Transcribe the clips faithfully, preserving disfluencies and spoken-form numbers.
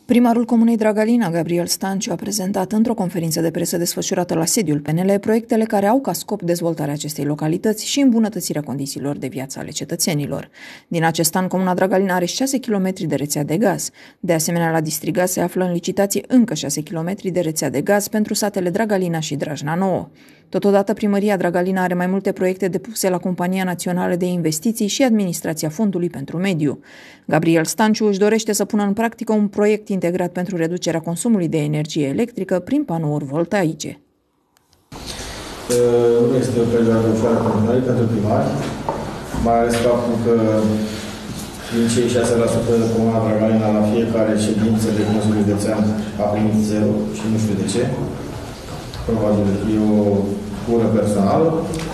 Primarul Comunei Dragalina, Gabriel Stanciu, a prezentat într-o conferință de presă desfășurată la sediul P N L proiectele care au ca scop dezvoltarea acestei localități și îmbunătățirea condițiilor de viață ale cetățenilor. Din acest an, Comuna Dragalina are șase kilometri de rețea de gaz. De asemenea, la Distrigaz se află în licitație încă șase kilometri de rețea de gaz pentru satele Dragalina și Drajna Nouă. Totodată, Primăria Dragalina are mai multe proiecte depuse la Compania Națională de Investiții și Administrația Fondului pentru Mediu. Gabriel Stanciu își dorește să pună în practică un proiect integrat pentru reducerea consumului de energie electrică prin panouri voltaice. Nu este o perioadă ușoară pentru pentru primari, mai ales faptul că din cei șase la sută de Comuna Dragalina la fiecare ședință de Consiliul Județean a primit zero și nu știu de ce. Probabil e o ură personală,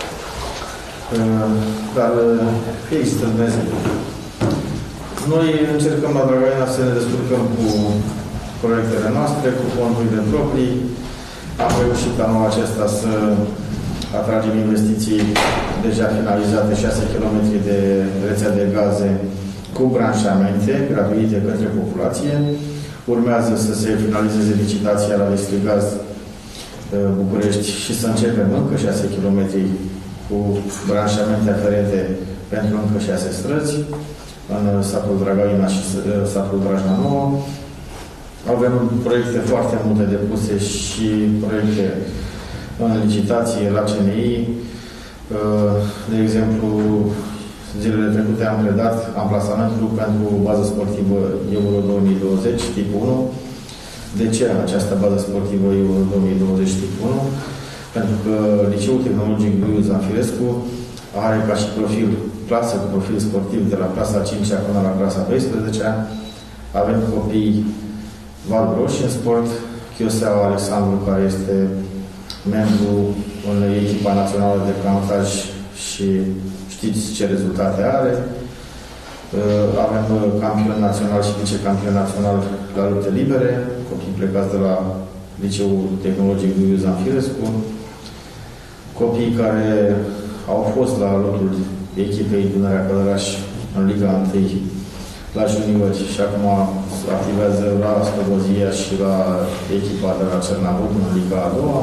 dar există Dumnezeu. Noi încercăm la Dragalina să ne descurcăm cu proiectele noastre, cu fondurile proprii. Am reușit anul acesta să atragem investiții deja finalizate, șase kilometri de rețea de gaze cu branșamente gratuite către populație. Urmează să se finalizeze licitația la Distrigaz București și să începem încă șase kilometri cu branșamente aferente pentru încă șase străzi în satul Dragalina și satul Drajna Nouă. Avem proiecte foarte multe depuse și proiecte în licitație la C N I. De exemplu, zilele trecute am predat amplasamentul pentru bază sportivă Euro două mii douăzeci, tip unu. De ce această bază sportivă Euro două mii douăzeci, tip unu? Pentru că Liceul Tehnologic Duiu Zanfirescu are ca și profil, clasă cu profil sportiv de la clasa a cincea până la clasa a doisprezecea. Avem copii Valroși în sport, Chioseaua Alexandru, care este membru în echipa națională de plantaj și știți ce rezultate are. Avem campion național și vicecampion național la lupte libere, copii plecați de la Liceul Tehnologic Duiu Zanfirescu, copii care au fost la lotul echipei Dunărea Călăraș în Liga unu la juniori și acum activează la Slobozia și la echipa de la Cernavut în Liga a doua.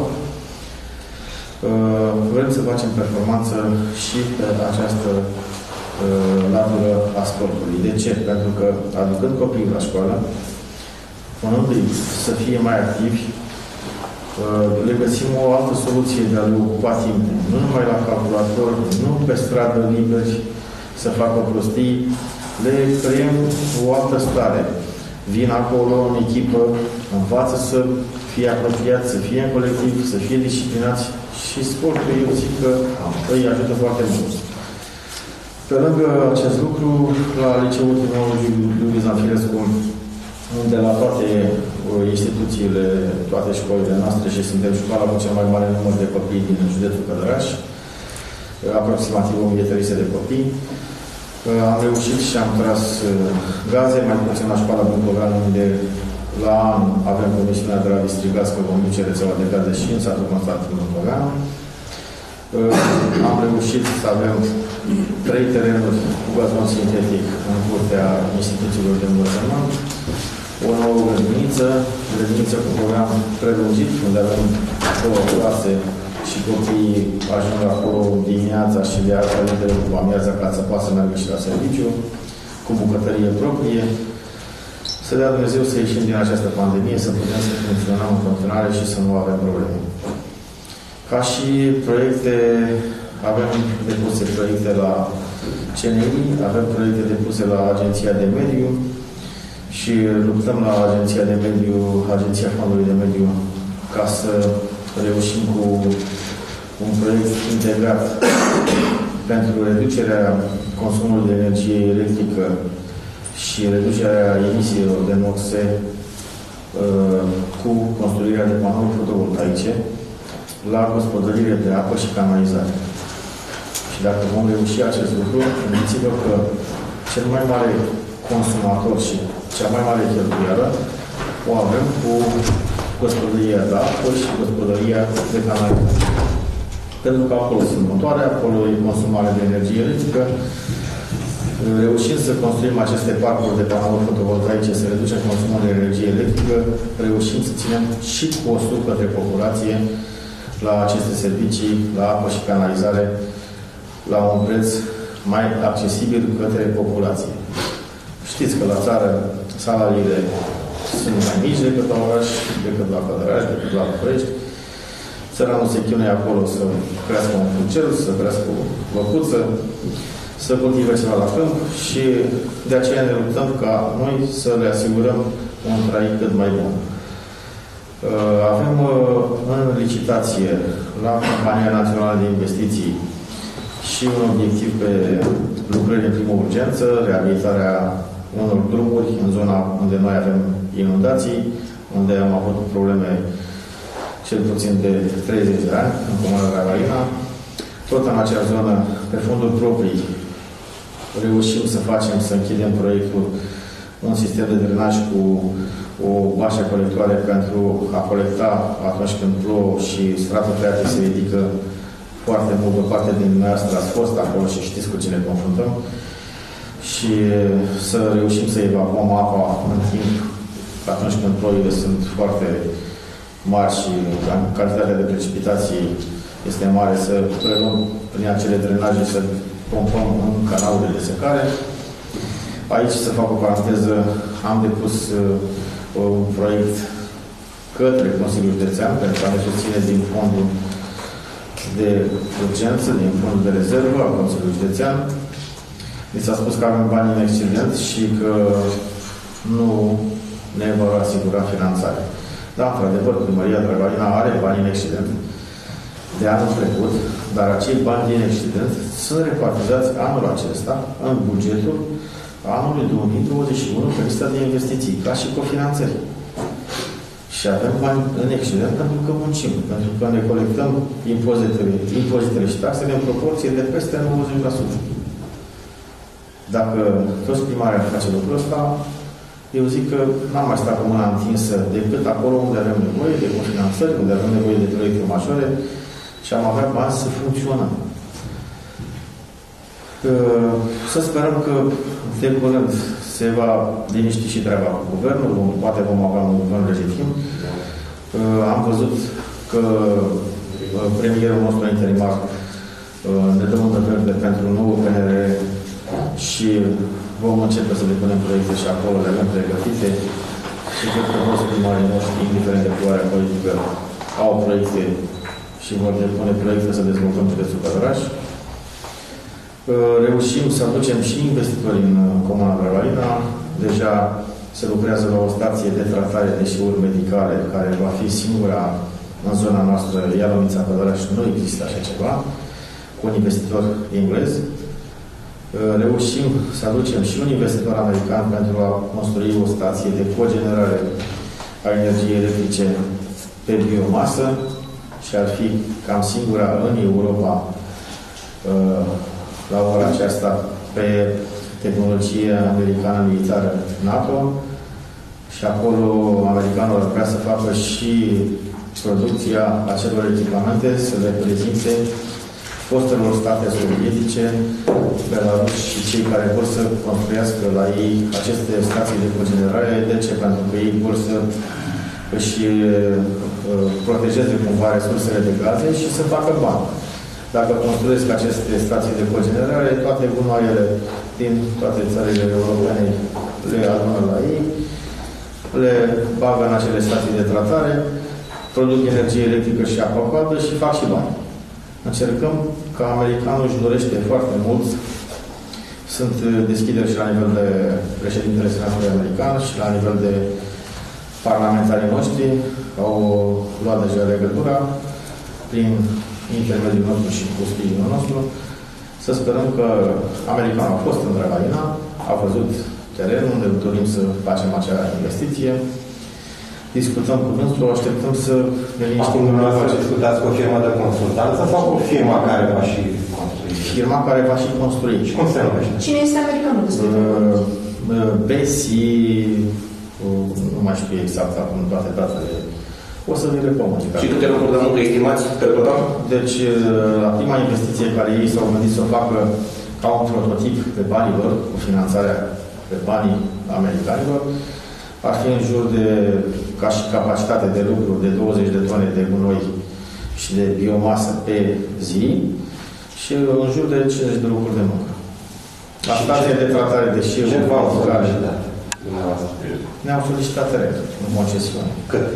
Vrem să facem performanță și pe această latură a sportului. De ce? Pentru că aducând copiii la școală, punându-i să fie mai activi, le găsim o altă soluție de a le ocupa timpul. Nu numai la calculator, nu pe stradă liberi să facă prostii, le creăm o altă stare. Vin acolo în echipă, învață să fie apropiați, să fie în colectiv, să fie disciplinați și sportul, eu zic că îi ajută foarte mult. Pe lângă acest lucru, la Liceul Tehnologic Duiu Zanfirescu, unde la toate instituțiile, toate școlile noastre și suntem școala cu cel mai mare număr de copii din județul Călăraș, aproximativ o mie trei sute de copii. Am reușit și am tras gaze, mai puțin la școala Buntogan, unde la an avem promisiunea de la Distrigaz că vom duce rețeaua de gaze și în satul Constantin Buntogan. Am reușit să avem trei terenuri cu gazon sintetic în curtea instituțiilor de învățământ, o nouă grădiniță, grădiniță cu program prelungit, unde avem două clase și copiii ajung acolo dimineața și de altă de după amiaza ca să poată să meargă și la serviciu, cu bucătărie proprie. Să dea Dumnezeu să ieșim din această pandemie, să putem să funcționăm în continuare și să nu avem probleme. Ca și proiecte, avem depuse proiecte la C N I, avem proiecte depuse la Agenția de Mediu și luptăm la Agenția de Mediu, Agenția Fondului de Mediu, ca să reușim cu un proiect integrat pentru reducerea consumului de energie electrică și reducerea emisiilor de noxe cu construirea de panouri fotovoltaice la gospodărire de apă și canalizare. Și dacă vom reuși acest lucru, gândiți-vă că cel mai mare consumator și cea mai mare cheltuială o avem cu gospodăria de apă și gospodăria de canalizare. Pentru că acolo sunt motoare, acolo e consumare de energie electrică, Reușind să construim aceste parcuri de panouri fotovoltaice, să reducem consumul de energie electrică, reușim să ținem și costul către populație la aceste servicii, la apă și canalizare, la un preț mai accesibil către populație. Știți că la țară salariile sunt mai mici decât la oraș, decât la Călăraș, decât la București. Țăranul se chinuie acolo să crească un funcel, să crească o lăcuță, să cultive ceva la câmp și de aceea ne luptăm ca noi să le asigurăm un trai cât mai bun. Avem în licitație la Compania Națională de Investiții și un obiectiv pe lucrări de primă urgență, reabilitarea unor drumuri în zona unde noi avem inundații, unde am avut probleme cel puțin de treizeci de ani, în Comuna Dragaina. Tot în acea zonă, pe fonduri proprii, reușim să facem, să închidem proiectul, un sistem de drenaj cu o bașă colectoare pentru a colecta atunci când plouă și stratul freatic se ridică foarte mult. O parte din dumneavoastră ați fost acolo și știți cu cine confruntăm. Și să reușim să evacuăm apa în timp, atunci când ploile sunt foarte mari și cantitatea de precipitații este mare, să preluăm prin acele drenaje, să pompăm în canalele de secare. Aici, să fac o paranteză, am depus uh, un proiect către Consiliul Județean pentru a ne susține din fondul de urgență, din fondul de rezervă al Consiliului Județean. Mi s-a spus că avem bani în excedent și că nu ne vor asigura finanțare. Da, într-adevăr, Primăria Dragaina are bani în excedent de anul trecut, dar acei bani din excedent sunt repartizați anul acesta în bugetul anului două mii douăzeci și unu pe lista de investiții, ca și cofinanțări. Și avem bani în excedent pentru că muncim, pentru că ne colectăm impozitele, impozitele și taxele în proporție de peste nouăzeci la sută. Dacă toți primarii ar face lucrul ăsta, eu zic că n-am mai stat cu mâna întinsă decât acolo unde avem nevoie de cofinanțări, unde avem nevoie de proiecte majore și am avea bani să funcționăm. Să sperăm că de curând se va liniști și treaba cu guvernul, poate vom avea un guvern legitim. Am văzut că premierul nostru interimar ne dă undă verde pentru nouă P N R R și vom începe să depunem proiecte și acolo le avem pregătite și cred că toți primarii noștri, indiferent de culoarea politică, au proiecte și vor depune proiecte să dezvoltăm județul Călăraș. Reușim să aducem și investitori în Comuna Dragaina. Deja se lucrează la o stație de tratare de deșeuri medicale, care va fi singura în zona noastră, Ialomița Călăraș, nu există așa ceva, cu un investitor englez. Reușim să aducem și un investitor american pentru a construi o stație de cogenerare a energiei electrice pe biomasă și ar fi cam singura în Europa la ora aceasta pe tehnologie americană militară NATO și acolo americanul ar vrea să facă și producția acelor echipamente, să le prezinte fostelor state sovietice, Belarus și cei care vor să construiască la ei aceste stații de cogenerare. De ce? Pentru că ei vor să își protejeze cumva resursele de gaze și să facă bani. Dacă construiesc aceste stații de cogenerare, toate gunoaiele din toate țările europene le adună la ei, le bagă în acele stații de tratare, produc energie electrică și apă caldă și fac și bani. Încercăm, că americanul își dorește foarte mult, sunt deschideri și la nivel de președintele Senatului American și la nivel de parlamentarii noștri, au luat deja legătura prin intermediul nostru și cu sprijinul nostru. Să sperăm că americanul a fost în Dragaina, a văzut terenul unde dorim să facem acea investiție. Discutăm cu dânsul, așteptăm să ne liniștim. Acum dumneavoastră discutați cu o firmă de consultanță sau cu firma care va și construi? Firma care va și construi. Și cum se numește? Cine este americanul? Uh, Bessie, uh, nu mai știu exact acum toate datele. O să vi le comunic. Și câte locuri de muncă estimați pe total? Deci, la prima investiție care ei s-au gândit să o facă, ca un prototip pe banii lor, cu finanțarea pe banii americanilor, ar fi în jur de, ca și capacitate de lucru, de douăzeci de tone de gunoi și de biomasă pe zi și în jur de cincizeci de locuri de muncă. La stație de tratare de deșeuri. Ce v-au solicitat dumneavoastră? Ne-au solicitat teren în concesiune. Cât?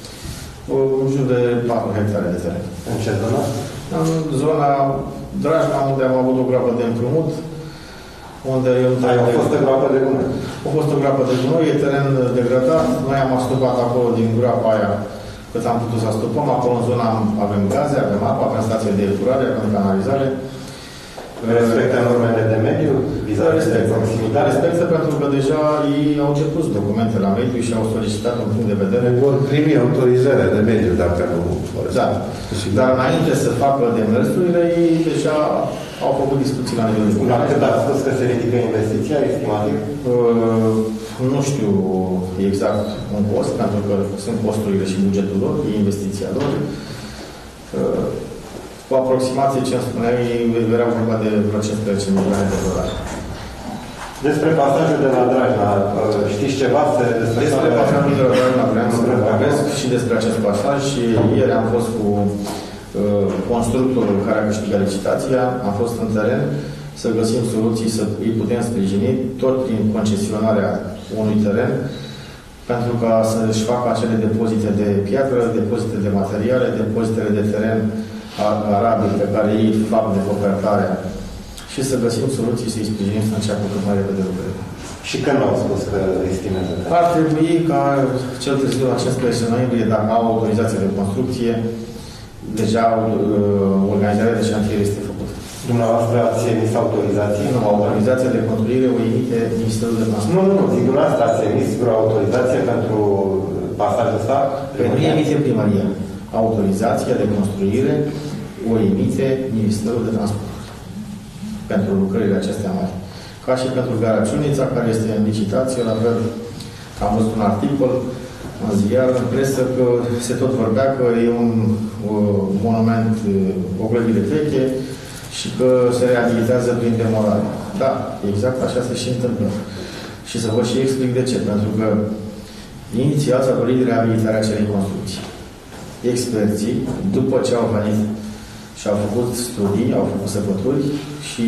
În jur de patru hectare de teren. În ce zonă? În zona Drajna, unde am avut o groapă de împrumut, unde eu... Ai a fost o groapă de gunoi. A fost o groapă de gunoi, e teren degradat. Noi am astupat acolo din groapa aia cât am putut să astupăm. Acolo în zona avem gaze, avem apă, avem stație de epurare, avem canalizare. Respectă normele de mediu? Da, respectă pentru că deja ei au depus documente la mediu și au solicitat un punct de vedere. Vor primi autorizarea de mediu dacă nu vor. Da. Dar înainte să facă demersurile, ei deja au făcut discuții la nivel de La cât a spus că se ridică investiția, estimativ? Uh, nu știu exact un cost, pentru că sunt costurile și bugetul lor, e investiția lor. Uh, cu aproximație, ce îmi spuneai, era vorba de vreo cincisprezece milioane de dolari. Despre pasajul de la Drajna, știți ceva? Despre pasajul de la Drajna vreau să vorbesc și despre acest pasaj și ieri am fost cu uh, constructorul care a câștigat licitația, am fost în teren să găsim soluții să îi putem sprijini tot prin concesionarea unui teren pentru ca să-și facă acele depozite de piatră, depozite de materiale, depozitele de teren arabil pe care ei fac de copertarea și să găsim soluții să-i sprijinim să înceapă cât mai repede lucrurile. Și când au spus că estimează? Ar trebui ca cel târziu la cincisprezece noiembrie, dacă au autorizație de construcție, deja uh, organizarea de șantier este făcută. Dumneavoastră ați emis autorizație? Nu, autorizația de construire o emite Ministerul de Transport. Nu, nu, nu. Zic, dumneavoastră ați emis vreo autorizație pentru pasajul ăsta? Păi nu emite primăria. Autorizația de construire o emite Ministerul de Transport pentru lucrările acestea mari. Ca și pentru gara Ciunița, care este în licitație, la fel am văzut un articol în ziar, în presă, că se tot vorbea că e un uh, monument, uh, o clădire veche și că se reabilitează prin demolare. Da, exact așa se și întâmplă. Și să vă și explic de ce. Pentru că inițial s-a dorit reabilitarea acelei construcții. Experții, după ce au venit și au făcut studii, au făcut săpături și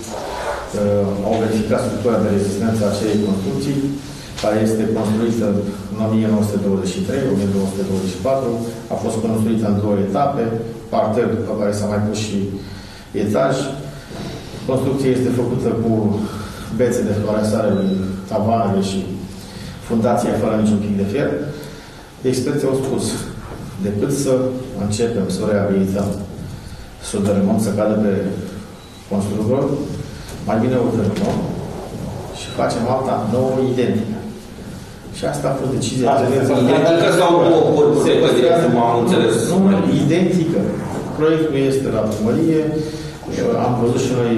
uh, au verificat structura de rezistență a acelei construcții, care este construită în o mie nouă sute douăzeci și trei - o mie două sute douăzeci și patru, a fost construită în două etape, parter după care s-a mai pus și etaj. Construcția este făcută cu bețe de fluoresare, tavanele și fundația fără niciun pic de fier. Experții au spus, decât să începem să o reabilităm, să o dărâmăm, să cadă pe constructor, mai bine o dărâmăm și facem alta nouă, identică. Și asta a fost decizia. Identică sau două corpuri? M-am înțeles. Nu, identică. Proiectul este la primărie, am văzut și noi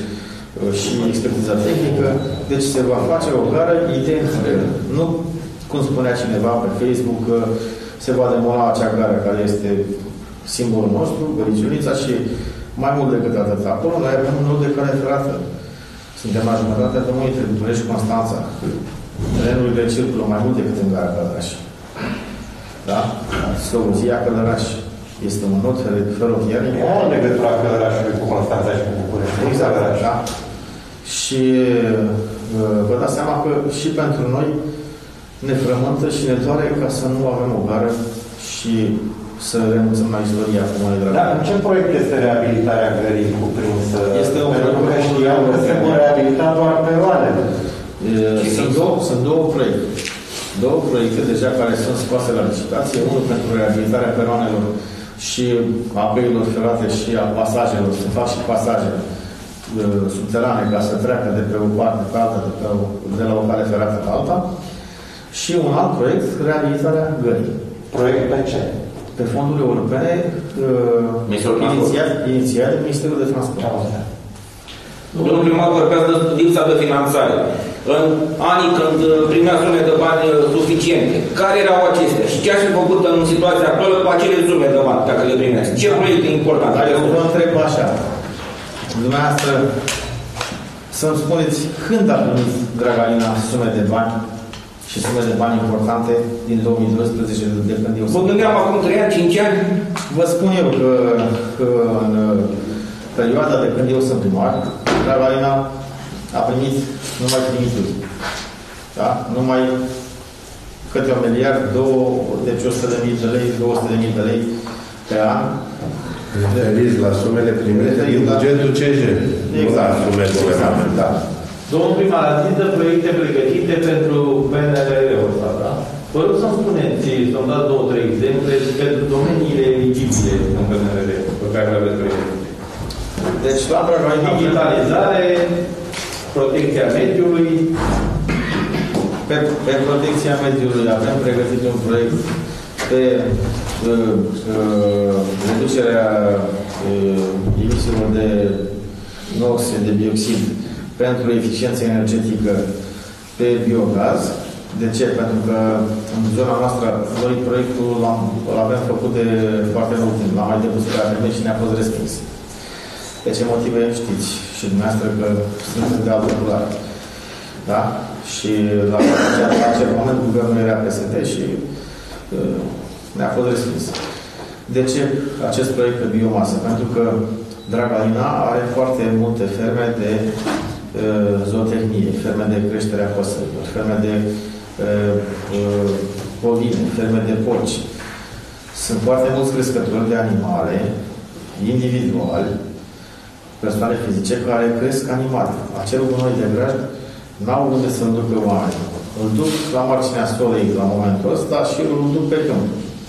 și expertiza tehnică, deci se va face o gară identică. Nu, cum spunea cineva pe Facebook, că se va demola acea gară care este simbolul nostru, Găriciunița, și mai mult decât atât. Acolo noi avem un nod de cale ferată. Suntem la jumătatea drumului între București și Constanța. Trenurile circulă mai mult decât în gara Călăraș. Da? Slobozia Călăraș este un nod feroviar. Nu legătura Călărașului cu Constanța și cu București. Exact, da. Și vă dați seama că și pentru noi ne frământă și ne doare ca să nu avem o gară și să renunțăm la istoria comunei. Dar în ce proiect este reabilitarea gării cuprinsă? Este o Pentru că știam că se vor reabilita doar peroane. Sunt două, sunt două proiecte. Două proiecte deja care sunt scoase la licitație. Unul pentru reabilitarea peroanelor și a căilor ferate și a pasajelor. Se fac și pasaje subterane ca să treacă de pe o parte pe alta, de, pe o, de la o cale ferată la alta. Și un alt proiect, reabilitarea gării. Proiect pe ce? Pe fondurile europene, uh, inițiat, inițiat de Ministerul de Transport. Domnul primar vorbeați de lipsa de finanțare. În anii când primea sume de bani suficiente, care erau acestea? Și ce ați fi făcut în situația actuală cu acele sume de bani, dacă le primeați? Ce proiect important? Dar eu vă întreb așa. Dumneavoastră să-mi spuneți când a primit Dragalina sume de bani și sume de bani importante din două mii doisprezece, de când eu... Vă gândeam acum trei ani, cinci ani? Vă spun eu că, că în perioada de când eu sunt primar, Dragalina a primit numai trimituri. Da? Numai câte un miliard, două, deci o sută de mii de lei, două sute de mii de lei pe an. Referiți la sumele primite din bugetul C J. Exact. La sume guvernamentale. Domnul primar, a zis de proiecte pregătite pentru P N R R-ul ăsta, da? Vă rog să-mi spuneți, să-mi dați două, trei exemple pentru domeniile eligibile în P N R R pe care le aveți pregătite. Deci, la Dragalina, digitalizare, protecția mediului. Pe, pe protecția mediului avem pregătit un proiect pe uh, uh, reducerea uh, emisiilor de noxe de dioxid pentru eficiență energetică pe biogaz. De ce? Pentru că în zona noastră, noi proiectul îl avem făcut de foarte mult timp. L-am mai depus pe A T M și ne-a fost respins. De ce motive știți și dumneavoastră că sunt de altă culoare. Da? Și la, la acel moment guvernul era P S D și uh, ne-a fost respins. De ce acest proiect de biomasă? Pentru că Dragalina are foarte multe ferme de uh, zootehnie, ferme de creștere a păsărilor, ferme de uh, uh, bovine, ferme de porci. Sunt foarte mulți crescători de animale individuali, persoane fizice, care cresc animale. Acel gunoi de grajd n-au unde să-l ducă oameni. Îl duc la marginea solei la momentul ăsta și îl duc pe câmp.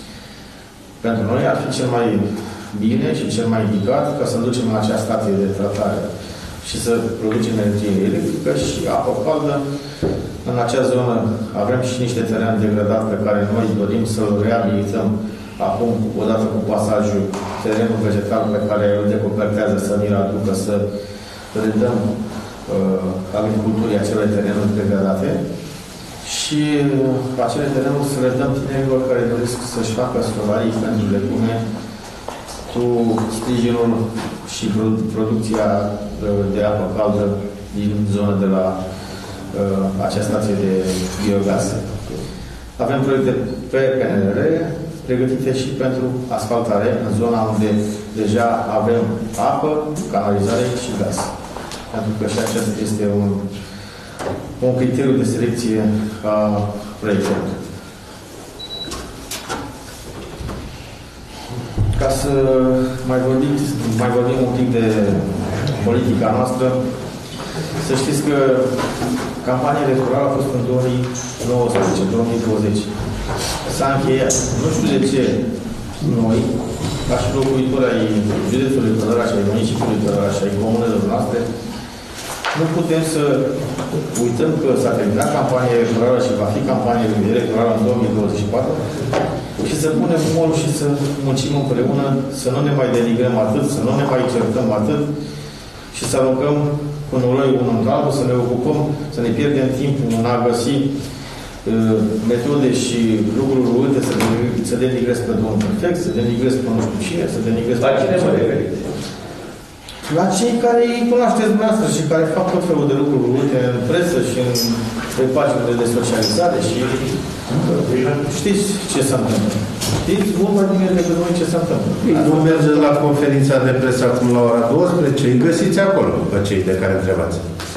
Pentru noi ar fi cel mai bine și cel mai indicat ca să ducem la acea stație de tratare și să producem energie electrică și apă caldă. În acea zonă avem și niște teren degradat pe care noi dorim să-l reabilităm acum, odată cu pasajul, terenul vegetal pe care îl decopertează să ni-l aducă, să redăm uh, agriculturii acele terenuri degradate și uh, acele terenuri să le dăm tinerilor care doresc să-și facă solarii pentru legume cu sprijinul și producția uh, de apă caldă din zonă de la uh, acea stație de biogaz. Avem proiecte pe P N R R pregătite și pentru asfaltare în zona unde deja avem apă, canalizare și gaz. Pentru că și acesta este un, un criteriu de selecție a proiectelor. Ca să mai vorbim, mai vorbim un pic de politica noastră, să știți că campania electorală a fost în două mii nouăsprezece două mii douăzeci. S-a încheiat. Nu știu de ce noi, ca și locuitori ai județului Călăraș, ai municipiului Călăraș, ai comunelor noastre, nu putem să uităm că s-a terminat campania electorală și va fi campania electorală în două mii douăzeci și patru și să punem umorul și să muncim împreună, să nu ne mai denigrăm atât, să nu ne mai certăm atât și să aruncăm cu noroi unul în altul, să ne ocupăm, să ne pierdem timpul în a găsi uh, metode și lucruri urâte, să, să denigrez pe domnul prefect, să denigrez pe nu știu cine, să denigrez pe cine mă referiți? La cei care îi cunoașteți dumneavoastră și care fac tot felul de lucruri urâte în presă și în pe paginile de socializare și știți ce se întâmplă. Știți mult mai bine decât noi ce se întâmplă. Nu mergeți la conferința de presă acum la ora douăsprezece, îi găsiți acolo pe cei de care întrebați.